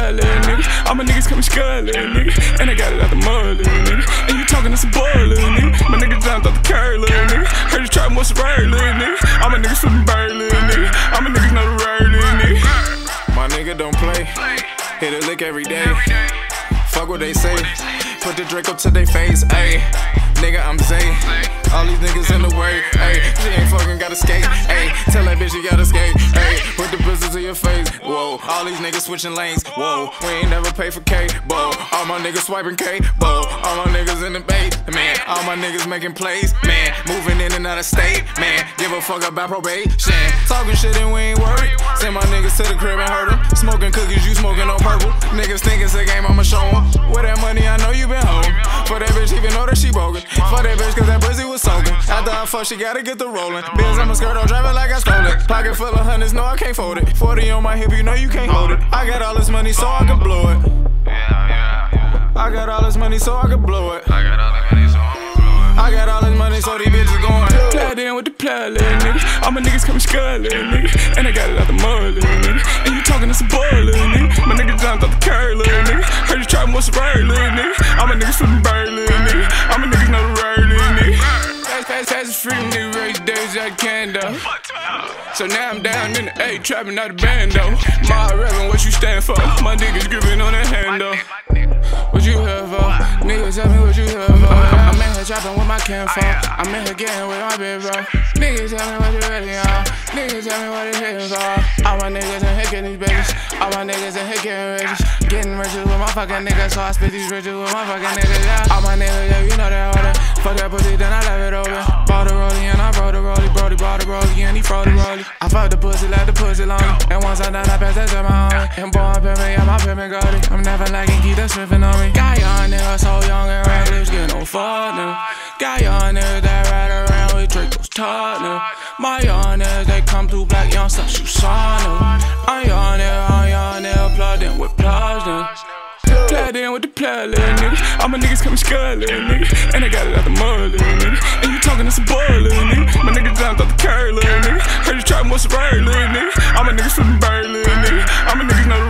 play, little nigga. All my niggas coming scared, little nigga. And I got it out the mud, little nigga. And you talking to some boy, little nigga. My niggas jumped off the curb, little nigga. Heard you try what's the word, little nigga. All my niggas flipping bird, little nigga. All my niggas know the word, little nigga. My nigga don't play, hit a lick every day. Fuck what they say, put the drink up to their face, ayy. Nigga, I'm Zay. All these niggas in the way, ayy. She ain't fucking gotta skate, ayy. Tell that bitch she gotta skate, ayy. Put the business in your face, whoa. All these niggas switching lanes, whoa. We ain't never pay for K, whoa. All my niggas swiping K, whoa. All my niggas in the base, man. All my niggas making plays, man. Moving in and out of state, man. Give a fuck about probation. Talking shit and we ain't worried. Send my niggas to the crib and hurt them. Smoking cookies, you smoking on purple. Niggas think it's a game, I'ma show them. With that money, I know you been holding. For that bitch, even know that she broken. For that bitch, cause that pussy was soaking. After I fuck, she gotta get the rolling. Bills on my skirt, I'll drive it like I stole it. Pocket full of hundreds, no, I can't fold it. 40 on my hip, you know you can't hold it. I got all this money so I can blow it. I got all this money so I can blow it. I got all this money so these bitches going. Played in with the play, little nigga. All my niggas coming scared, little nigga. And I got it out the mud, little nigga. And you talking to some boy, little nigga. My niggas jumped off the curb, little nigga. Heard you try what's the word, little nigga. All my niggas flipping bird, little nigga. All my niggas know the word, little nigga. Fast is freedom, nigga, race days I can though. So now I'm down in the A, trapping out the band though. My reverend, what you stand for? My niggas gripping on that hand though. What you here for? Niggas tell me what you here for. I'm in here trapping with my can for. I'm in here getting with my big bro. Niggas tell me what you ready on. Niggas tell me what it's hitting for. All my niggas in here getting these bitches. All my niggas in here getting riches. Getting riches with my fucking niggas. So I spit these riches with my fucking niggas, yeah. All my niggas, yeah, you know that order. Fuck that pussy, then I left it open. Bought a rollie and I brought a rollie. Brody bought a rollie and he brought a rollie. I fucked the pussy, let the pussy long. And once I done, I passed that to my homie. And boy, I'm pimpin', yeah, my pimpin' Goldie. I'm never lagging, keep that sniffin' on me. Got young niggas so young and reckless, get no fuck now. Got young niggas that ride around with Draco's taught now. My young niggas, they come through black young stuff, you saw now. I'm young nigga, plugged in with plugs now. Played in with the play, little nigga. All my niggas coming scared, little nigga. And I got it out the mud, little nigga. And you talking to some boy, little nigga. My niggas jumped off the curb, little nigga. Heard you try what's the word, little nigga. All my niggas flipping bird, little nigga. All my niggas know the